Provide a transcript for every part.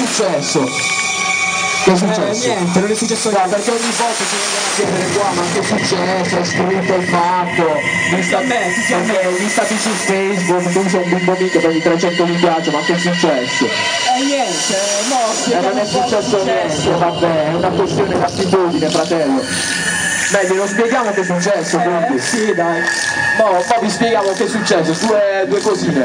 successo? Che è successo? Niente, non è successo niente. Perché ogni volta ci vengono a chiedere qua, ma che è successo? È scritto il fatto. Vi stati su Facebook, tu sei un bimbo mica, prendi 300 mi piace, ma che è successo? Niente, no, Non è successo niente, vabbè, è una questione di attitudine, fratello. Beh, glielo spieghiamo che è successo, quindi. Sì, dai. Mo vi spieghiamo che è successo, due cosine.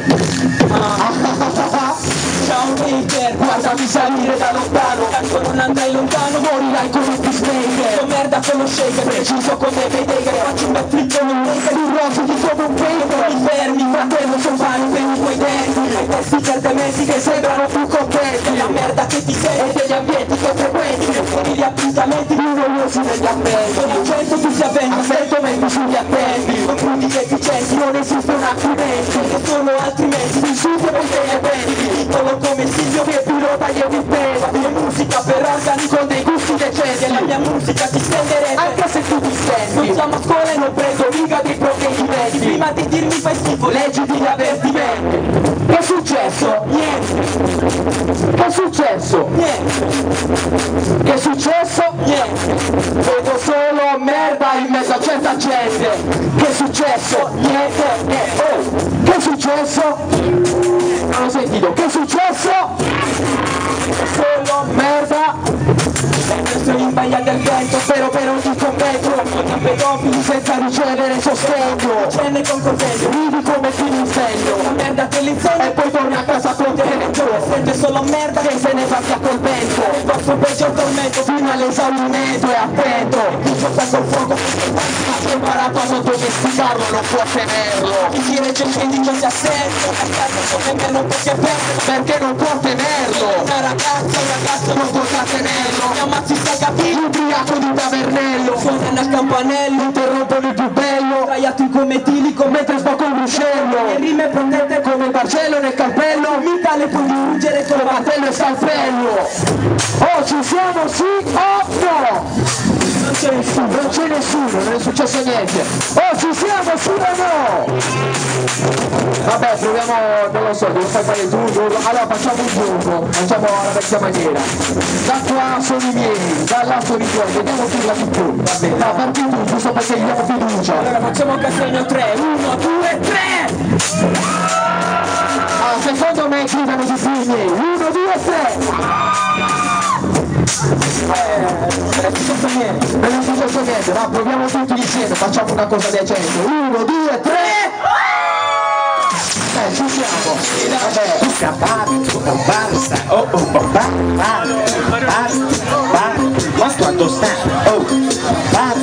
Ciao Maker, Guardami salire da lontano, tanto non andrai lontano, morirai come un peacemaker. sto merda con lo shaker, Preciso come Paytaker, faccio un backflip con un maker, un rossi di come un paper. mi fermi, Fratello, sono fare per i tuoi denti. Hai testi certamente che sembrano più contenti. la merda che ti sei E degli ambienti che frequenti, gli appuntamenti, noiosi degli ambienti. l'accento tu sia bene, Attento mentre sugli attenti, non crudi che efficienti, non esistono altrimenti. che sono altrimenti, Mi studio perché ne pensi, solo come Silvio che pilota gli evitenti. che musica per organi Con dei gusti decenti, la mia musica ti stenderebbe, anche se tu ti non stendi. siamo a scuola e non Prendo riga dei provvedimenti, prima di dirmi fai schifo, leggiti gli avvertimenti. Che è successo? niente, Che è successo? niente, Che è successo? niente, Vedo solo merda in mezzo a certa gente. Che è successo? Niente. Oh, che è successo? Non ho sentito. Che è successo? Solo merda. sono imbaiato al vento, Spero per ogni commento. i pedofili Senza ricevere sostegno. cenne con coltello, Ridi come chi mi la insegno. merda che l'insegno E poi torni a casa contento. sente solo merda Che se ne vacchia col vento. il vostro peggio tormento, Fino all'esaurimento e attento. il gioca col fuoco, Ha imparato a non domesticarlo, non può tenerlo. chi si regge in piedi che si assente, a casa come me non può che perdere, Perché non può tenerlo. una ragazza, un ragazzo Non potrà tenerlo. mi ammazzi sta capito, L'ubriaco di tavernello. suonano al campanello, Interrompono il più bello. sdraiati come etilico, Mentre sto con le ruscello. rime protette Come il Barcello nel cappello. mi tale puoi diruggere con Come martello e scalpello. Oh, ci siamo sì o no? non c'è nessuno, Non c'è nessuno, non è successo niente. Oh, ci siamo sì o no? Vabbè, proviamo, non lo so, devo fare tu, allora facciamo un gioco, facciamo alla vecchia maniera. Da qua sono i miei, da là sono i tuoi, vediamo chi la di più. Vabbè, da parti tu, giusto perché gli diamo fiducia. allora facciamo Cassegno 3, 1, 2, 3, Ah, secondo me gridano di più i miei. 1, 2, 3. non è successo niente, Non è successo niente, ma proviamo tutti insieme, facciamo una cosa decente. 1, 2, 3. Ci siamo. Vabbè. Quanto sta? Oh, bar,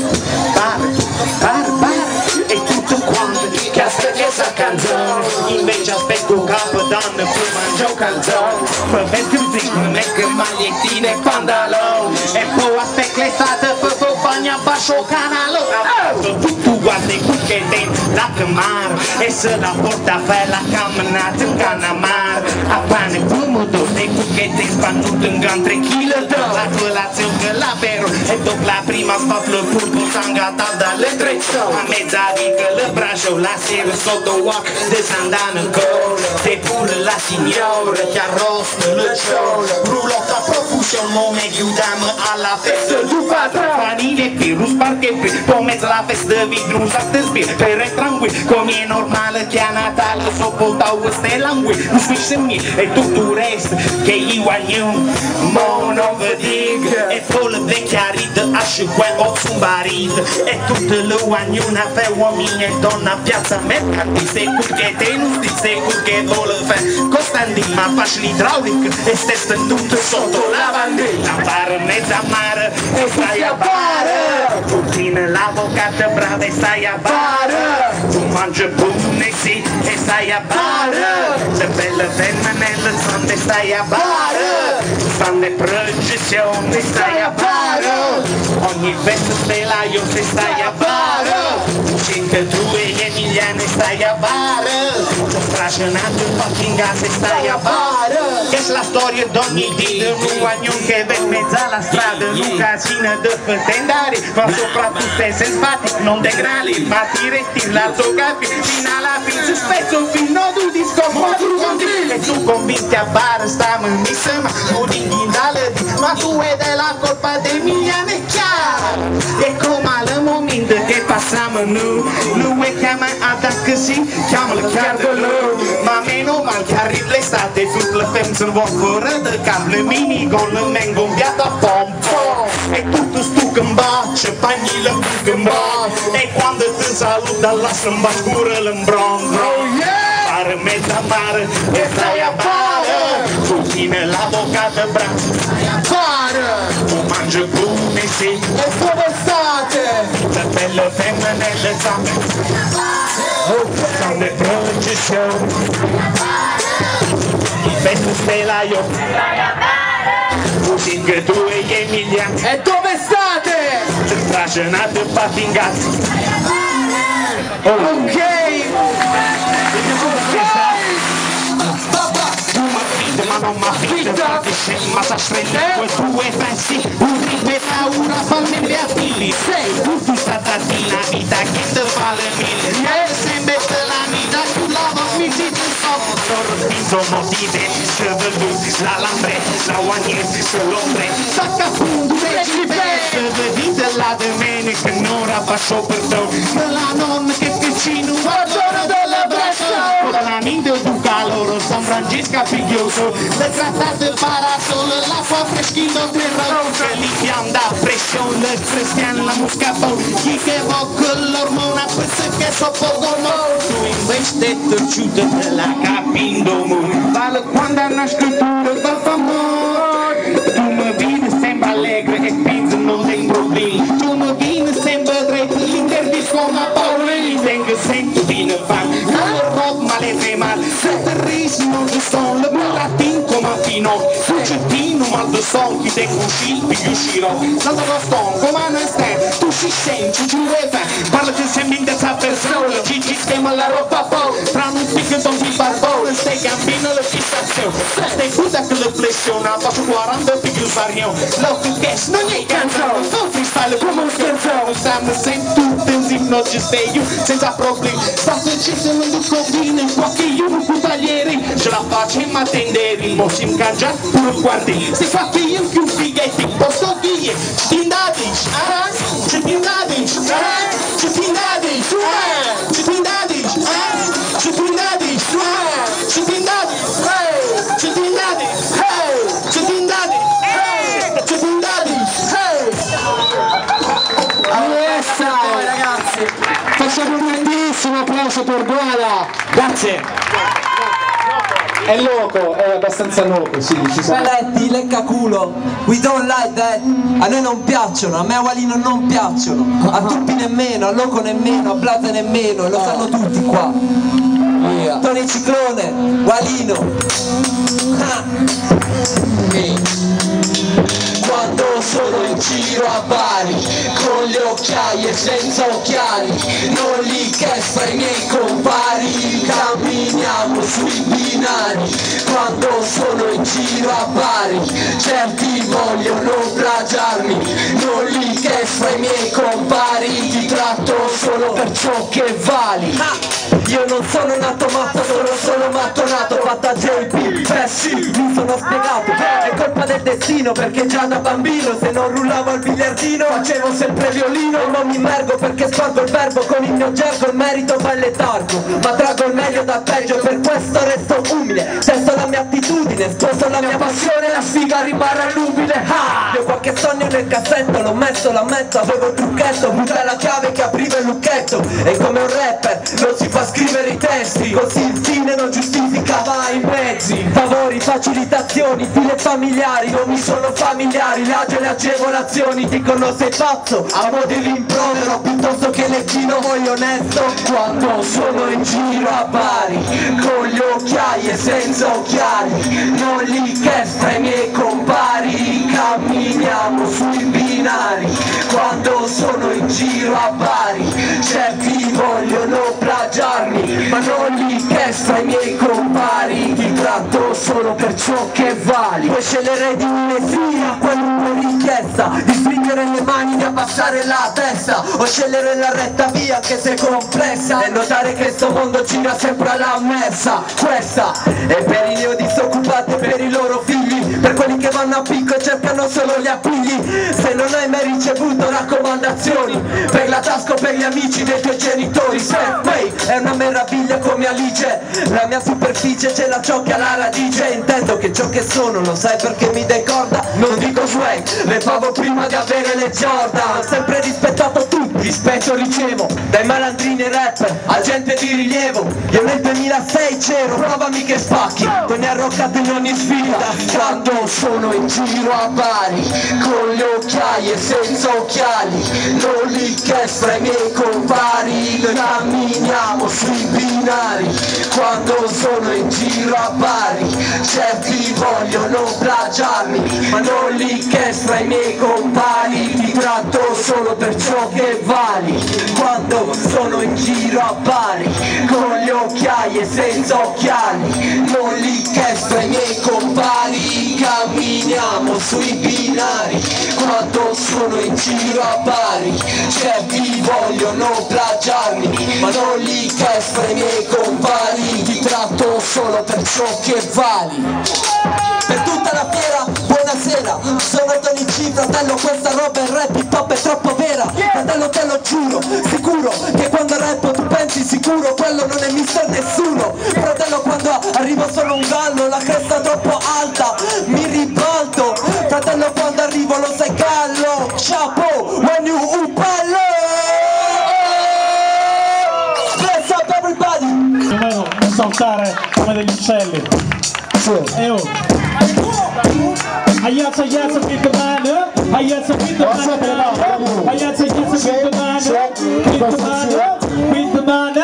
e tutto quanto che aspetta questa canzone, invece aspetto un capodanno per mangiare calzone, per vestire mi metto magliettine e pantaloni, e poi aspetto l'estate per fare bagno a basso canalone. Tu guardi qui che dentro la camera e se la porta a fare la camminata in canamar, a pane pomodoro e qui che ti spannuto in gran 3 kg la colazione che la vero e dopo la prima spaflo purpo sangata dalle 3 a mezza riga le braccio la sera sotto walk descendano ancora te pure la signora che arrosta le ciole roulotte a profusione non mi aiutiamo alla festa du patrone panine pirus perché poi mezzo la festa vidru sa te sbir per è tranquillo come è normale che a Natale sopportavo queste langue non spisce me e tutto il resto che io agno mo non vedi e poi le vecchia ride asciugue o zumbaride e tutte le ognuna fe uomini e donna piazza mercanti se quel che te non ti se quel che vuole fare Costandi ma faccio l'idraulica e stesse tutte sotto la bandiera fare mezza mare e stai a bare Putina l'avvocata brava e stai a bare tu mangi buone sì e stai a bare le belle femminelle sono e stai a bare fanno le progettazioni e stai a bare ogni festa telaio se stai a bare cinque tue e emiliane stai a bare strascinato il fucking gas e stai a bare che Questa è la storia d'ogni dì, un guagnon che va in mezzo alla strada, un casino di fattendari, ma soprattutto è selvatic, non degrali, ma tiretti l'alzo capi, fino alla fine si spezzo fino ad un disco, ma tu convinti, e tu convinti a bar, stiamo in missa, ma tu digni dalle di, ma tu è della colpa dei miliani, è chiaro, e come al momento che passiamo noi, lui è chiamato così, chiamalo Cardolo, ma meno mal che arriva l'estate, tutte le femme se ne vanno fuori del campo, le mini con le men gonfiate a pompo, e tutto stu che bacia, pagni le buche e quando ti saluta la samba scura l'embron, pare metà mare e stai a fare, tutti nell'avvocato bravo, stai a fare, tu mangi come sì, e dove state? Le belle femminelle sono le processioni, il petto stelaio, così che tu e gli Emiliani, E dove state? trascinate e pattingate. Ok! Ma non mi affida, ma sa strellare due pezzi, un ripeta una famiglia figli, tu statatina vita che te vale mille, sempre la vita tu lava mi si tu so, motive, cervello, la lambre, la guagnette, sull'ombre, sacca punto, vita la domenica non la faccio per te, la nonna che vicino, guarda della braccia, la nido du calore, San Francesco figlioso, le trattate parasole, l'acqua freschina terrosa, l'impianta pressione, le cristiane, la muscapo, chi che va con l'ormona, questo che so poco mo, tu invece te ciuta della capindo mo, vale quando una scrittura dal famore, tu mi vedi sempre allegre e spingi non dei problemi, tu mi vieni sempre dritto, l'interdisco una paura, vengo sempre fino a fare, ma le fai male, se te risi non ci sono, le burattine come a fino, tu cettino mal de son, chi te cusci, più uscirò, non te lo sto, come non stai, tu si senti, tu vuoi fare, parla che sembri in questa persona, ci sistema la roba poi, tra un picco don di barbone, stai campino le fissazioni, stai puta che le flessione, faccio 40 più svarioni, lo che cash non è canzone, fa freestyle come un scherzone, stiamo sempre tutti in zipno, ci stai io, senza problemi, sta successo non ti conviene, qualche io un cavaliere, ce la faccio in attendere, mo si incangia pure guardi, se fa che io più fighetti, posso dire, ci indadici, ci indadici, ci indadici, ci indadici, ci indadici, ci indadici, ci indadici, ci indadici, ci indadici, Allora, ragazzi, facciamo un grandissimo applauso per Guada. grazie. È loco, è abbastanza loco, sì, ci sono. Peletti, lecca culo, we don't like that. A noi non piacciono, a me a Walino non piacciono, a Tuppi nemmeno, a Loco nemmeno, a Blase nemmeno, lo sanno tutti qua. Tony Ciclone, Walino. Quando sono in giro a Bari, con le occhiaie e senza occhiali, non li chiesto ai miei compari, camminiamo sui binari. Quando sono in giro a Bari, certi vogliono plagiarmi, non li chiesto ai miei compari, ti tratto solo per ciò che vali. Io non sono nato matto, sono matto nato, fatta JP, sì, mi sono spiegato, è colpa del destino, perché già da bambino se non rullavo al biliardino facevo sempre violino, e non mi immergo perché scorgo il verbo con il mio gergo, il merito va il letargo, ma traggo il meglio dal peggio, per questo resto umile, testo la mia attitudine, sposo la mia passione, la sfiga rimarrà nubile. Io ho qualche sogno nel cassetto, l'ho messo, l'ammetto, avevo il trucchetto, butta la chiave che apriva il lucchetto, e come un rapper non si fa scrivere i testi, così il fine non giustificava i mezzi, favori, facilitazioni, file familiari non mi sono familiari, l'agio e le agevolazioni, dicono sei pazzo, amo di rimprovero piuttosto che lecchino, voglio onesto. Quando sono in giro a Bari, con le occhiaie senza occhiali, non li chiesto ai miei compari, camminiamo sui binari. Quando sono in giro a Bari, certi vogliono plagiare, plagiarmi, ma non li chiesto ai miei compari. Ti tratto solo per ciò che vali. Puoi scegliere di un'esia, qualunque richiesta, di stringere le mani, di abbassare la testa, o scegliere la retta via anche se complessa, e notare che sto mondo gira sempre alla messa. Questa è per i neodisoccupati e per i loro figli, per quelli che vanno a picco e cercano solo gli appigli. Se non hai mai ricevuto raccomandazioni, per la tasca o per gli amici dei tuoi genitori, self-made è una meraviglia come Alice. La mia superficie ce la ciocca alla radice. Intendo che ciò che sono lo sai perché mi dai corda. Non dico swag, le favo prima di avere le Jordan. Ho sempre rispettato tutti, rispetto ricevo dai malandrini rap a gente di rilievo. Io nel 2006 c'ero, provami che spacchi, te ne arroccate in ogni sfida. Quando sono in giro a Bari, con le occhiaie senza occhiali, non li chiesto ai miei compari. Noi camminiamo sui binari. Quando sono in giro a Bari, certi vogliono plagiarmi, ma non li chiesto ai miei compari. Ti tratto solo per ciò che vali. Quando sono in giro a Bari, con le occhiaie senza occhiali, non li chiesto ai miei compari. Camminiamo sui binari. Quando sono in giro a Bari, certi vogliono plagiarmi, ma non li chiesto ai miei compari. Ti tratto solo per ciò che vali. Per tutta la fiera, buonasera, sono Tony C, fratello, questa roba è rap, hip hop è troppo vera. Fratello, te lo giuro, sicuro che quando rappo tu pensi sicuro, quello non è mister nessuno. Fratello, quando arrivo sono un gallo, la cresta troppo alta, mi ribalto. Fratello, quando arrivo lo sai gallo, chapeau, when you upallo. Bless up everybody. Non saltare come degli uccelli. E oh. Aiazza, aiazza, beat the man up. Aiazza, beat the man up. Aiazza, aiazza, beat the man up. Beat the man up. Beat the man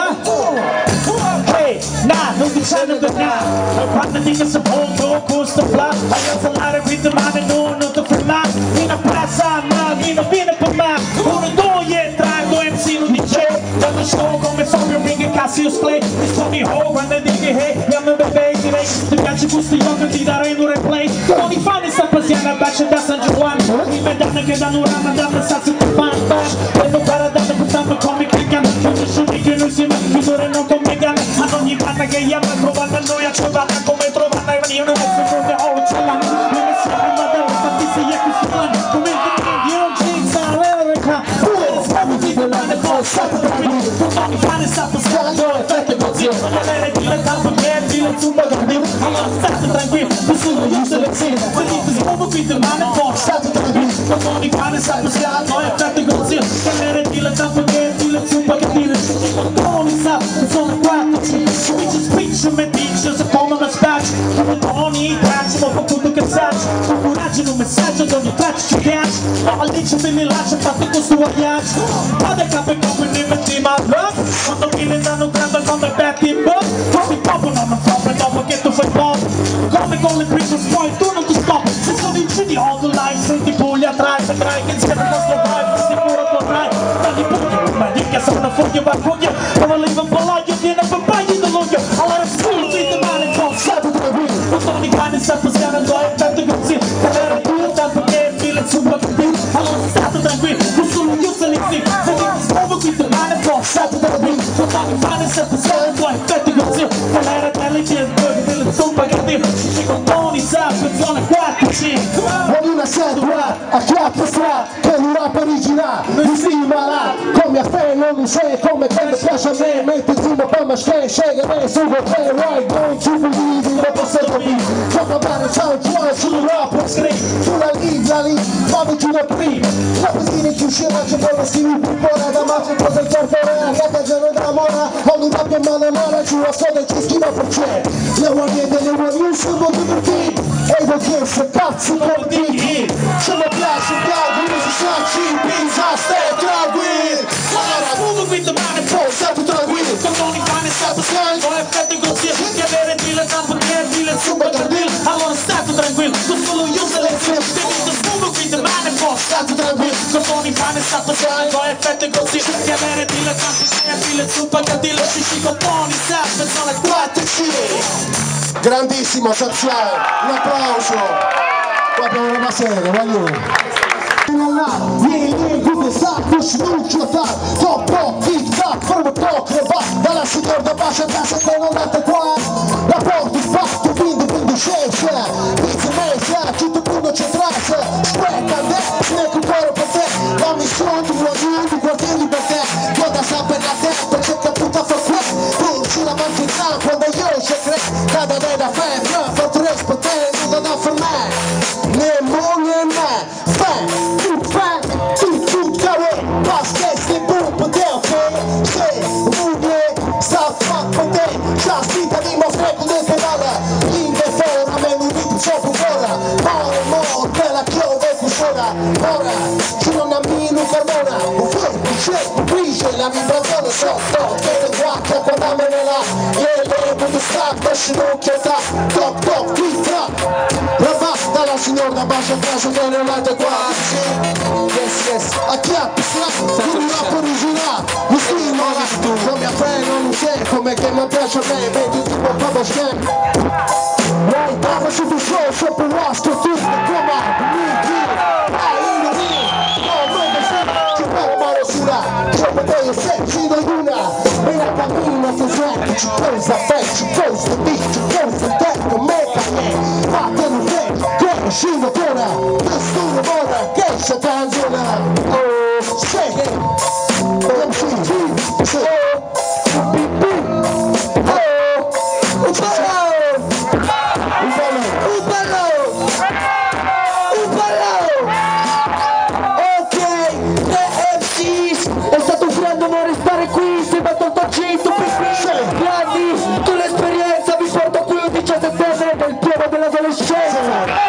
up. Hey, nah, non dicendo da nah. Quando dico se pongo, costa fla. Aiazza, l'area, beat the man up. Non ti fermare. Vieni a plaza, ma vieni per me. Uno, due, tre, due MC non dice. Quando show come Fabio, ringa Cassius Clay. Mi suoni ho, quando dico hey, chiama bebè, direi. Ti piace questo yoga, ti darei un replay. Non i fan sta passiando a bacio da San Giovanni. Mi vedono che danno un rama da pensarsi per fan. Vedo paradata portando come cliccano. Conosciuti che noi siamo chiudere non convengano. Ad ogni panna che chiama trovata noi a trovata come trovata. Io non ho seconde ho uccellano. Non mi siamo ma dalla statista e qui si fanno. Come il io non ci sta l'America. Siamo di domani poi stato tra me. Ogni fan è stato scalato e fette così. Avere dilettanto che dile zumba da me. Allora state tranquilli, nessuno io seleziono. Quelli ti smuovo qui domani poi state tranquilli. Ogni fan è stato scalato e fette così. Avere dilettanto che dile zumba da me. Non sa, sono 4, 5, speech me dice se come una spaccia. Ogni traccia, ma fa tutto che saccia. Con coraggio in un messaggio ad ogni traccia ci piace. Al dice me ne lascia fatto questo viaggio. Vado a capo e come ne metti ma love. Quando mi ne danno grande come Betty Bob. Come popo non mi troppo dopo che tu fai pop. Come con le Christmas point tu non ti stop. Se sono in giri all the life senti puglia atrás. Vedrai che insieme al nostro vibe sicuro potrai. Dagli pugli, ma di che sono fuori va puglia. Come levo un polaio viene per bagni da luglio. Allora scusa di domani un po' stato tra me. Non sono di cane sta passando lo è tanto così. Cadere tu tanto che fila super capito. Allora state tranquilli, non sono io se li sì. Se mi smuovo qui domani un po' stato tra me. Non sono di cane sta passando lo è tanto così. Cadere delle gente delle zumba che dico. Ci contoni sa per zona 4-5. Con una sedia a 4 strade che un rap originale mi stimola come a te non lo sai come quando piace a me mentre tu non come sceglie me su per te right don't you believe non posso capire gioca a mare ciao tuo sul rap screen sulla libra lì fammi giù da prima la pesina ci uscirà c'è per lo sviluppo fuori da maggio cosa il tortore la caggiano da mora ogni rap in mano mano giù a soda ci schiva per c'è le uomini delle uomini sono divertiti e lo chiesto cazzo come digli se mi piace piago io si sa ci pensa stai tranquillo allora scusa qui domani poi stato tranquillo con ogni pane stato scarico e fette così che avere dile tanto che dile super cardil allora stato tranquillo non solo io seleziono te scusa qui domani poi stato tranquillo con ogni pane stato scarico e fette così che avere dile Grandissimo Saziale, un applauso. Qua abbiamo una serie, voglio. Dalla signora da bacia a casa che non date qua. La porti fatto, quindi scese. Pizza messa, tutto punto c'è traccia. Spreca te, spreca un cuore per te. La missione, tu guardi per te. Guarda sapere la testa, c'è caputa per te. Tu ci la mangi in campo, quando io c'è cre. Cada da febbre, fatto rispettare, non da per me. Ne moglie me, tu cavolo, basta che buon potere, ok? Se muove, sta fatto te, c'ha spinta di mostrare con le pedale. In defora, me non mi troppo ora. Moro, bella chiove cuscona. Ora, ci non ammino carmona. Un fuoco, c'è, brisce, la vibrazione sotto. Che te guacca, quando me ne la. E le sta, scinocchio ta. Top, qui tra. Dalla signora da bacia a casa che non andate qua. Yes, a chiappi, con un rap originale. Mi stimola, non mi appena, non sei come che mi piace a me. Vedi tipo proprio scemo. Right, dava su tu show, sopra un wasco, tu come ci pensa te, ci pensa te, ci pensa te, non me capi, fatelo te, che scende ancora, nessuno vuole che c'è tanzona, oh, sei, MCG, sei, BB, oh, un ballo, ok, The MCs, è stato un grande onore stare qui, si va tolto 100 grandi, tu l'esperienza vi porto qui un 17enne del pieno dell'adolescenza.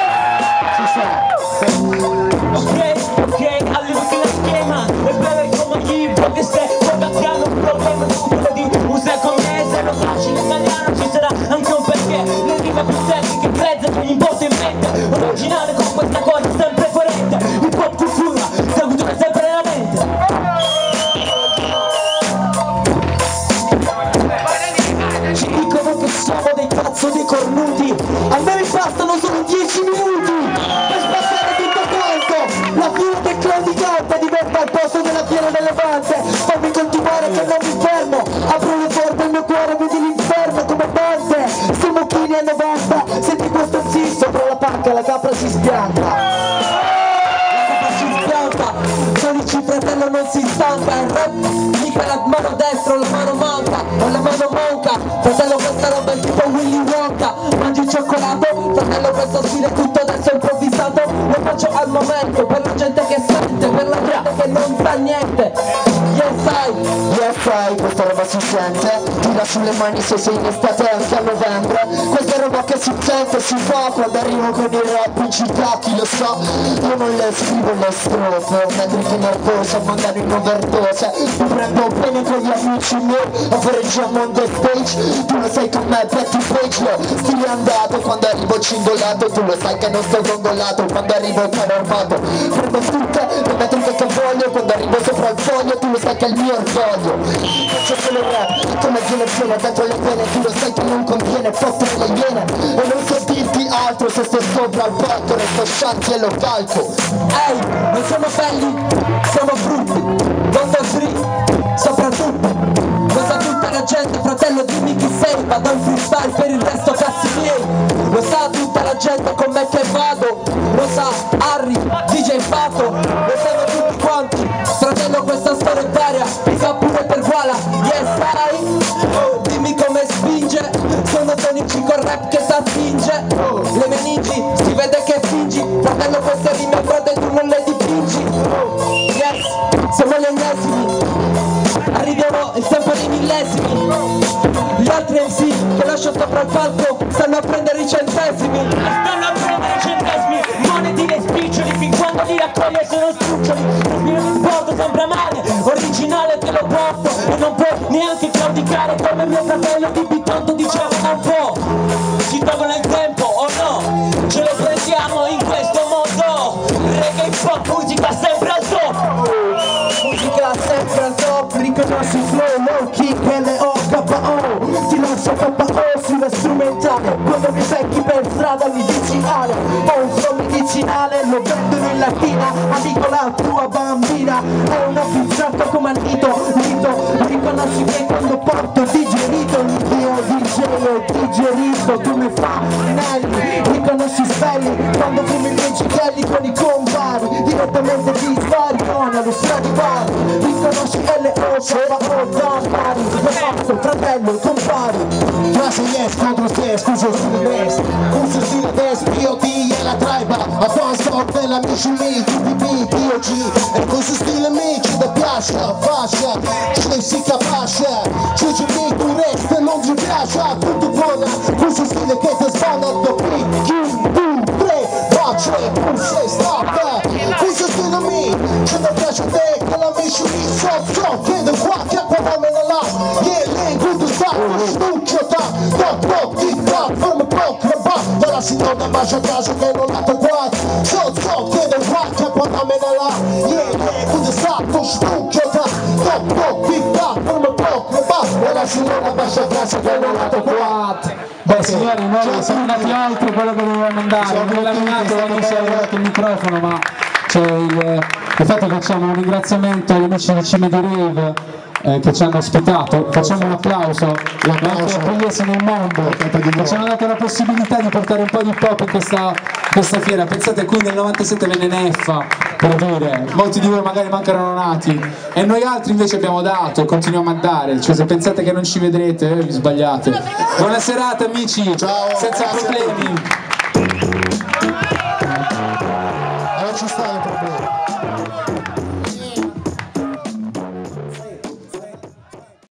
Ok, arrivo che la schema è bella come gli che se hanno un problema di usa come se non facile italiano ci sarà anche un perché le rime più tecniche grezze che gli importa in mente originale con questa cosa sempre coerente hip hop cultura seguito sempre nella mente. Ci dicono che siamo dei cazzo di cornuti, a me mi bastano solo 10 minuti per spazzare tutto quanto. La fine del clown di Ganta diventa il posto della fiera delle vanze. Fammi continuare che non mi fermo, apro le porte il mio cuore, vedi l'inferno come bande. Sti mucchini a 90, senti questo sì, sopra la pacca la capra si spianta. Sonici fratello non si stanca, il rap mica la mano destra o la mano manca, o la mano manca, fratello questa roba è tipo Willy Wonka, mangi il cioccolato, fratello questo stile tutto adesso improvvisato, lo faccio al momento, per la gente che sente, per la gente che non sa niente. Yes, questa roba si sente, tira sulle mani se sei in estate anche a novembre, questa è roba che si sente, si fa quando arrivo con il rap in città, chi lo sa, io non le scrivo le strofe, metriche nervose, mandare in overdose, mi prendo bene con gli amici miei, avereggiamo on the stage, tu lo sai con me, Betty Page, lo stile andato, quando arrivo cingolato, tu lo sai che non sto gongolato, quando arrivo caro armato, prendo tutte le metriche che voglio, quando arrivo sopra il foglio, tu lo sai che è il mio orgoglio, faccio solo rap, come viene pieno dentro le pene, tu lo sai che non contiene fottere le iene, e non so dirti altro, se sto sopra il porto, resto scianti e lo calco, ehi, non sono belli, siamo brutti, non da free, soprattutto, lo sa tutta la gente, fratello dimmi chi sei, vado in freestyle per il resto cazzi miei, lo sa tutta la gente con me che vado, lo sa Harry, DJ Fato, lo sanno tutti quanti, fratello questa storia è varia, mi fa pure per Guala, yes sai, dimmi come spinge, sono tonici col rap che s'attinge, le meningi, si vede che fingi, fratello queste rime frate tu non le dipingi, yes, siamo gli ennesimi, arriviamo il tempo dei millesimi, gli altri MC che lascio sopra il palco stanno a prendere i centesimi, monetine spiccioli fin quando li raccoglie sono spiccioli, respiro in porto sembra male, originale te lo porto e non puoi neanche claudicare come mio fratello di Bitonto diceva non può, ci tolgono il tempo o no, ce lo prendiamo in questo modo, reggae hip hop musica sempre al top, musica sempre al top, riconosco riconosci il flow, low kick, LOKO. Ti lascio KO sulla strumentale. Quando mi becchi per strada mi dici Ale. Ho un flow medicinale, lo vendono in latina. Amico la tua bambina è una pizzata come al dito. Riconosci che quando porto digerito il mio DJ è digerito come Fanelli. Riconosci Spelli quando fumi i miei cichelli con i compari. Direttamente di Svarione allo Stradivari. Riconosci LOKO Dampari. Lo faccio fratello compari. Classe yes contro te, scuso stile dest. Scuso stile dest, POD e la traiba. A transport della Michelin, TPP, POG. E questo stile mi ci da piace, fascia. Ci si capace. Ci mi tu resta e non ti piace. Tutto buona, questo stile che ti spana. Dopo 1, 2, 3, faccia, pulse, stop. Questo stile mi ci da piace a te. Che la Michelin so, chiedo qua, che guardamela là. Yeah, lei, good stuff, stuccio, toc, tic-tac, fermo poco, rabat. Dalla signora bacia a casa che non l'ha toccato. So, chiedo qua, che guardamela là. Yeah, good stuff, stuccio, toc, tic-tac, fermo poco, rabat. Dalla signora bacia a casa che non l'ha toccato. Beh signori, noi siamo andati oltre quello che dovevamo andare, non abbiamo laminato quando si è arrivato il microfono, ma c'è infatti facciamo un ringraziamento agli amici di Cime di Rave che ci hanno ospitato, facciamo un applauso anche a Pugliese nel mondo che ci hanno dato la possibilità di portare un po' di pop in questa fiera. Pensate, qui nel 97 venne Neffa, per dire, molti di voi magari manco erano nati e noi altri invece abbiamo dato e continuiamo a dare, cioè se pensate che non ci vedrete vi sbagliate. Buona serata amici, ciao, senza problemi.